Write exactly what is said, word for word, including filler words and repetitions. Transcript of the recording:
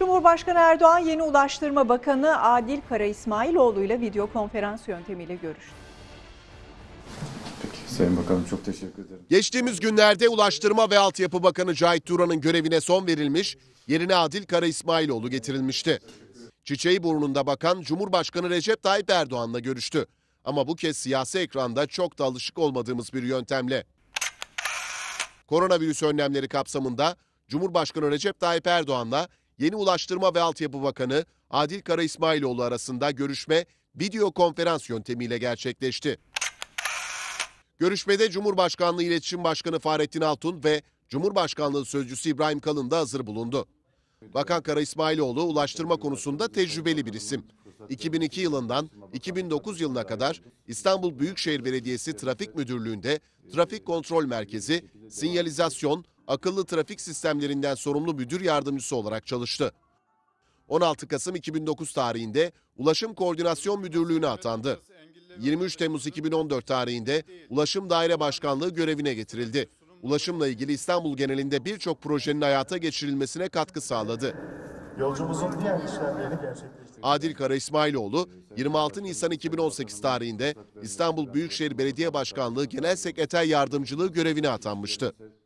Cumhurbaşkanı Erdoğan, yeni Ulaştırma Bakanı Adil Kara İsmailoğlu ile video konferans yöntemiyle görüştü. Peki Sayın Bakanım, çok teşekkür ederim. Geçtiğimiz günlerde Ulaştırma ve Altyapı Bakanı Cahit Turan'ın görevine son verilmiş, yerine Adil Kara İsmailoğlu getirilmişti. Çiçeğiburnu'nda bakan Cumhurbaşkanı Recep Tayyip Erdoğan'la görüştü. Ama bu kez siyasi ekranda çok da alışık olmadığımız bir yöntemle. Koronavirüs önlemleri kapsamında Cumhurbaşkanı Recep Tayyip Erdoğan'la yeni Ulaştırma ve Altyapı Bakanı Adil Kara İsmailoğlu arasında görüşme video konferans yöntemiyle gerçekleşti. Görüşmede Cumhurbaşkanlığı İletişim Başkanı Fahrettin Altun ve Cumhurbaşkanlığı Sözcüsü İbrahim Kalın da hazır bulundu. Bakan Kara İsmailoğlu ulaştırma konusunda tecrübeli bir isim. iki bin iki yılından iki bin dokuz yılına kadar İstanbul Büyükşehir Belediyesi Trafik Müdürlüğü'nde Trafik Kontrol Merkezi, Sinyalizasyon, Akıllı Trafik Sistemlerinden sorumlu müdür yardımcısı olarak çalıştı. on altı Kasım iki bin dokuz tarihinde Ulaşım Koordinasyon Müdürlüğü'ne atandı. yirmi üç Temmuz iki bin on dört tarihinde Ulaşım Daire Başkanlığı görevine getirildi. Ulaşımla ilgili İstanbul genelinde birçok projenin hayata geçirilmesine katkı sağladı. Yolcumuzun diğer işlemlerini gerçekleştirdi. Adil Kara İsmailoğlu, yirmi altı Nisan iki bin on sekiz tarihinde İstanbul Büyükşehir Belediye Başkanlığı Genel Sekreter Yardımcılığı görevine atanmıştı.